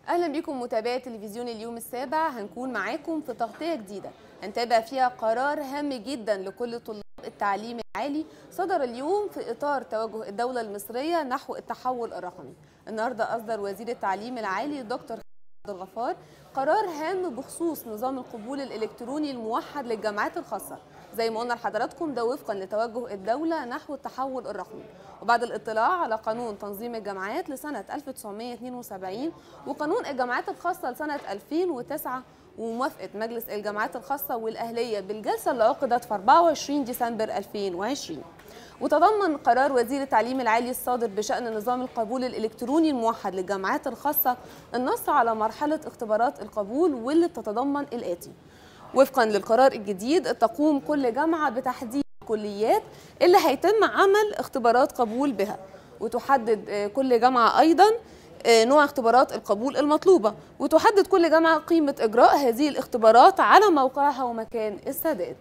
اهلا بكم متابعي تلفزيون اليوم السابع. هنكون معاكم في تغطيه جديده هنتابع فيها قرار هام جدا لكل طلاب التعليم العالي صدر اليوم في اطار توجه الدوله المصريه نحو التحول الرقمي. النهارده اصدر وزير التعليم العالي دكتور عبد الغفار قرار هام بخصوص نظام القبول الالكتروني الموحد للجامعات الخاصه. زي ما قلنا لحضراتكم ده وفقا لتوجه الدوله نحو التحول الرقمي، وبعد الاطلاع على قانون تنظيم الجامعات لسنه 1972 وقانون الجامعات الخاصه لسنه 2009 وموافقه مجلس الجامعات الخاصه والاهليه بالجلسه اللي عقدت في 24 ديسمبر 2020. وتضمن قرار وزير التعليم العالي الصادر بشأن نظام القبول الإلكتروني الموحد للجامعات الخاصة النص على مرحلة اختبارات القبول واللي تتضمن الآتي: وفقا للقرار الجديد تقوم كل جامعة بتحديد الكليات اللي هيتم عمل اختبارات قبول بها، وتحدد كل جامعة أيضا نوع اختبارات القبول المطلوبة، وتحدد كل جامعة قيمة إجراء هذه الاختبارات على موقعها ومكان السداد.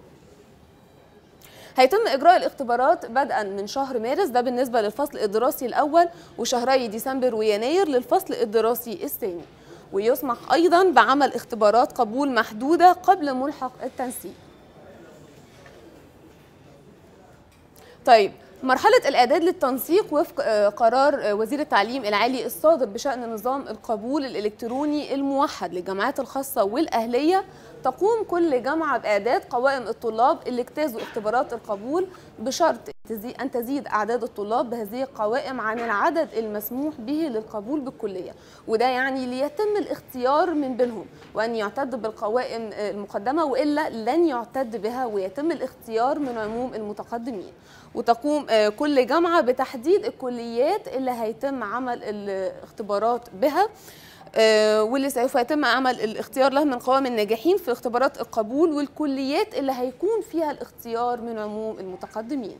هيتم إجراء الاختبارات بدءا من شهر مارس، ده بالنسبة للفصل الدراسي الأول، وشهري ديسمبر ويناير للفصل الدراسي الثاني. ويسمح أيضا بعمل اختبارات قبول محدودة قبل ملحق التنسيق. طيب، مرحلة الإعداد للتنسيق وفق قرار وزير التعليم العالي الصادر بشأن نظام القبول الإلكتروني الموحد للجامعات الخاصة والأهلية تقوم كل جامعة بإعداد قوائم الطلاب اللي اجتازوا اختبارات القبول بشرط أن تزيد أعداد الطلاب بهذه القوائم عن العدد المسموح به للقبول بالكلية، وده يعني ليتم الاختيار من بينهم، وأن يعتد بالقوائم المقدمة وإلا لن يعتد بها ويتم الاختيار من عموم المتقدمين. وتقوم كل جامعة بتحديد الكليات اللي هيتم عمل الاختبارات بها واللي سوف يتم عمل الاختيار لها من قوائم الناجحين في اختبارات القبول، والكليات اللي هيكون فيها الاختيار من عموم المتقدمين.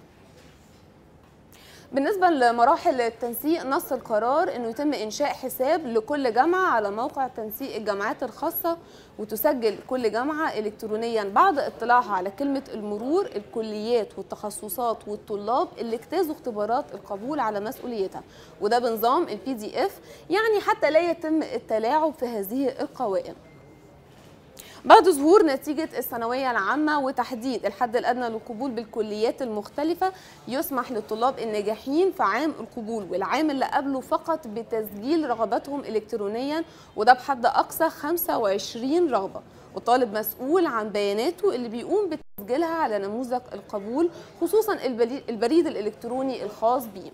بالنسبة لمراحل التنسيق نص القرار أنه يتم إنشاء حساب لكل جامعة على موقع تنسيق الجامعات الخاصة، وتسجل كل جامعة إلكترونيا بعد اطلاعها على كلمة المرور الكليات والتخصصات والطلاب اللي اجتازوا اختبارات القبول على مسؤوليتها، وده بنظام PDF، يعني حتى لا يتم التلاعب في هذه القوائم. بعد ظهور نتيجة الثانوية العامة وتحديد الحد الأدنى للقبول بالكليات المختلفة، يسمح للطلاب الناجحين في عام القبول والعام اللي قبله فقط بتسجيل رغباتهم إلكترونيا، وده بحد أقصى 25 رغبة، والطالب مسؤول عن بياناته اللي بيقوم بتسجيلها على نموذج القبول، خصوصا البريد الإلكتروني الخاص بيه.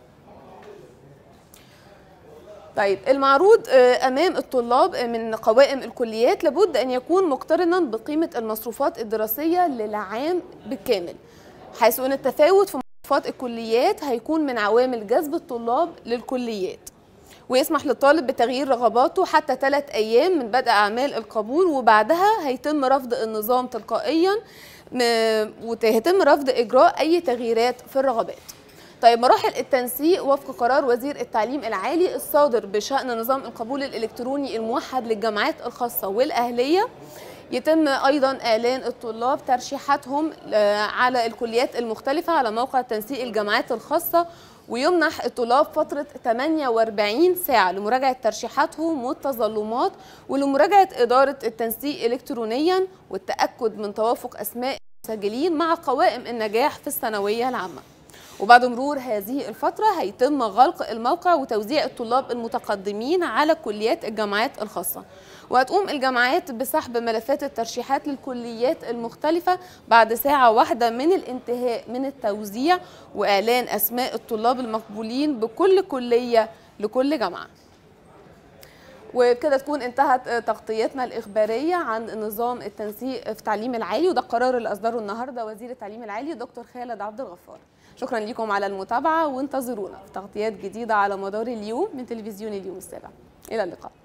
طيب، المعروض أمام الطلاب من قوائم الكليات لابد أن يكون مقترنا بقيمة المصروفات الدراسية للعام بالكامل، حيث أن التفاوت في مصروفات الكليات هيكون من عوامل جذب الطلاب للكليات. ويسمح للطالب بتغيير رغباته حتى 3 أيام من بدء أعمال القبول، وبعدها هيتم رفض النظام تلقائيا وهيتم رفض إجراء أي تغييرات في الرغبات. طيب، مراحل التنسيق وفق قرار وزير التعليم العالي الصادر بشأن نظام القبول الإلكتروني الموحد للجامعات الخاصة والأهلية، يتم أيضا إعلان الطلاب ترشيحاتهم على الكليات المختلفة على موقع تنسيق الجامعات الخاصة، ويمنح الطلاب فترة 48 ساعة لمراجعة ترشيحاتهم والتظلمات ولمراجعة إدارة التنسيق إلكترونيا والتأكد من توافق أسماء المسجلين مع قوائم النجاح في الثانوية العامة. وبعد مرور هذه الفترة هيتم غلق الموقع وتوزيع الطلاب المتقدمين على كليات الجامعات الخاصة، وهتقوم الجامعات بسحب ملفات الترشيحات للكليات المختلفة بعد ساعة واحدة من الانتهاء من التوزيع وإعلان أسماء الطلاب المقبولين بكل كلية لكل جامعة. وبكده تكون انتهت تغطيتنا الإخبارية عن نظام التنسيق في التعليم العالي، وده القرار اللي أصدره النهارده وزير التعليم العالي دكتور خالد عبد الغفار. شكرا لكم على المتابعة، وانتظرونا في تغطيات جديدة على مدار اليوم من تلفزيون اليوم السابع. إلى اللقاء.